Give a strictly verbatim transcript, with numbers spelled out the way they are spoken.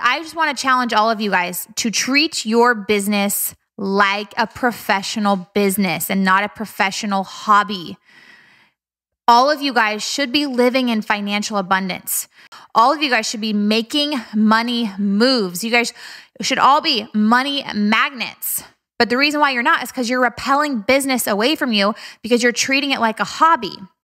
I just want to challenge all of you guys to treat your business like a professional business and not a professional hobby. All of you guys should be living in financial abundance. All of you guys should be making money moves. You guys should all be money magnets. But the reason why you're not is because you're repelling business away from you because you're treating it like a hobby.